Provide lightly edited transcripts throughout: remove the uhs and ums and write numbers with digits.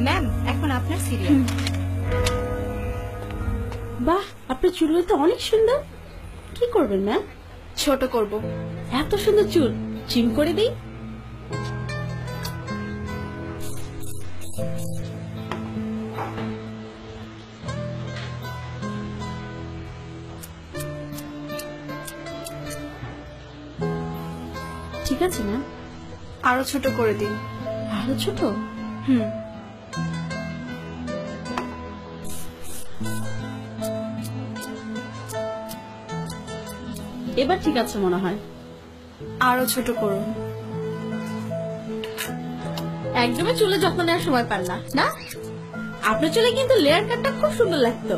Ma'am, এখন আপনার serial. বাহ, আপনার চুলগুলো তো অনেক সুন্দর। কি করবেন ম্যাম? ছোট করব। এত সুন্দর চুল ট্রিম করে দিই। ঠিক আছে ম্যাম। আরো ছোট করে দিন। আরো ছোট? হুম। এবার ঠিক আছে মনে হয়। আরো ছোট করুন। একদমই চুলে যত্ন নেওয়ার সময় পান না, না? আপনার চুলে কিন্তু লেয়ার কাটটা খুব সুন্দর লাগতো।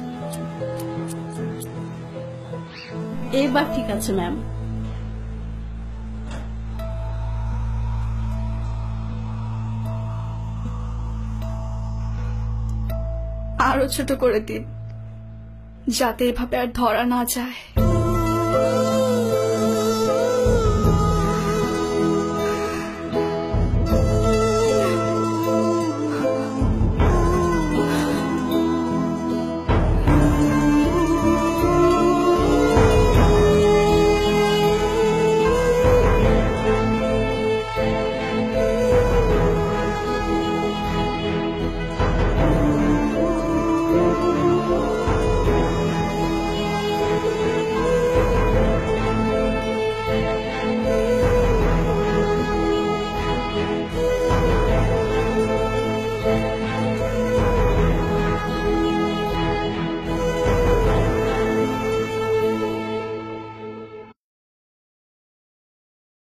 এবার ঠিক আছে ম্যাম। আরো ছোট করে দিন, যাতে এভাবে আর ধরা না যায়।